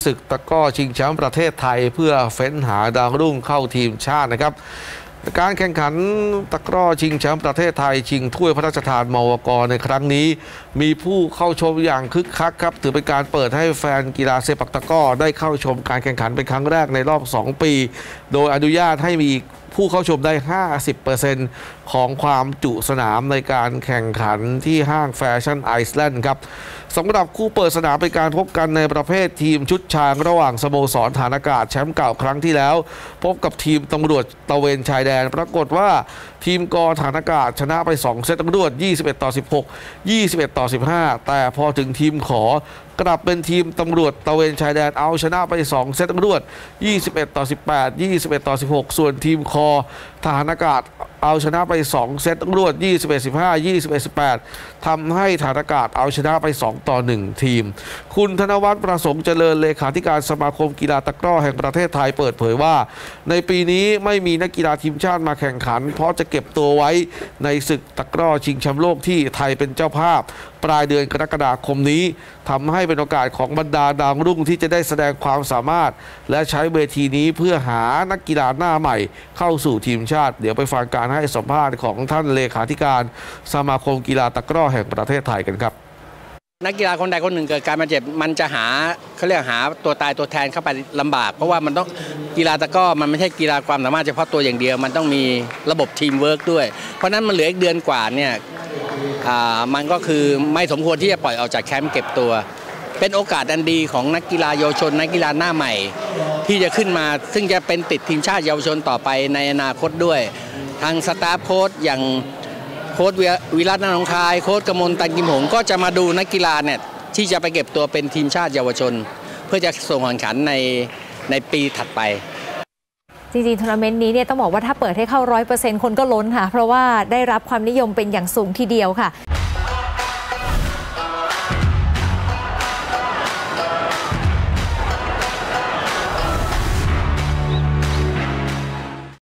ศึกตะกร้อชิงแชมป์ประเทศไทยเพื่อเฟ้นหาดาวรุ่งเข้าทีมชาตินะครับการแข่งขันตะกร้อชิงแชมป์ประเทศไทยชิงถ้วยพระราชทานมวก.ในครั้งนี้มีผู้เข้าชมอย่างคึกคักครับถือเป็นการเปิดให้แฟนกีฬาเซปักตะกร้อได้เข้าชมการแข่งขันเป็นครั้งแรกในรอบ2 ปีโดยอนุญาตให้มีผู้เข้าชมได้ 50% ของความจุสนามในการแข่งขันที่ห้างแฟชั่นไอซ์แลนด์ครับสำหรับคู่เปิดสนามเป็นการพบกันในประเภททีมชุดชายระหว่างสโมสรฐานอากาศแชมป์เก่าครั้งที่แล้วพบกับทีมตำรวจตระเวนชายแดนปรากฏว่าทีมกฐานอากาศชนะไป2 เซตรวด21-16 21-15แต่พอถึงทีมขอกลับเป็นทีมตำรวจตระเวนชายแดนเอาชนะไป2 เซตรวด21-18 21-16ส่วนทีมคอทหารอากาศเอาชนะไป2 เซตรวด21-15 21-18ทำให้ฐานอากาศเอาชนะไป2-1ทีมคุณธนวัฒน์ประสงค์เจริญเลขาธิการสมาคมกีฬาตะกร้อแห่งประเทศไทยเปิดเผยว่าในปีนี้ไม่มีนักกีฬาทีมชาติมาแข่งขันเพราะจะเก็บตัวไว้ในศึกตะกร้อชิงแชมป์โลกที่ไทยเป็นเจ้าภาพปลายเดือนกรกฎาคมนี้ทำให้เป็นโอกาสของบรรดาดาวรุ่งที่จะได้แสดงความสามารถและใช้เวทีนี้เพื่อหานักกีฬาหน้าใหม่เข้าสู่ทีมชาติเดี๋ยวไปฟังการให้สัมภาษณ์ของท่านเลขาธิการสมาคมกีฬาตะกร้อแห่งประเทศไทยกันครับนักกีฬาคนใดคนหนึ่งเกิดการบาดเจ็บมันจะหาเขาเรียกหาตัวตายตัวแทนเข้าไปลำบากเพราะว่ามันต้องกีฬาตะกร้อมันไม่ใช่กีฬาความสามารถเฉพาะตัวอย่างเดียวมันต้องมีระบบทีมเวิร์กด้วยเพราะนั้นมันเหลืออีกเดือนกว่าเนี่ยมันก็คือไม่สมควรที่จะปล่อยออกจากแคมป์เก็บตัวเป็นโอกาสอันดีของนักกีฬาเยาวชนนักกีฬาหน้าใหม่ที่จะขึ้นมาซึ่งจะเป็นติดทีมชาติเยาวชนต่อไปในอนาคตด้วยทางสตาฟโค้ชอย่างโค้ชวิรัตน์นรงค์คายโค้ชกมลตันกิมหงก็จะมาดูนักกีฬาเนี่ยที่จะไปเก็บตัวเป็นทีมชาติเยาวชนเพื่อจะส่งแข่งขันในปีถัดไปจริงๆทัวร์นาเมนต์นี้เนี่ยต้องบอกว่าถ้าเปิดให้เข้า 100% คนก็ล้นค่ะเพราะว่าได้รับความนิยมเป็นอย่างสูงทีเดียวค่ะ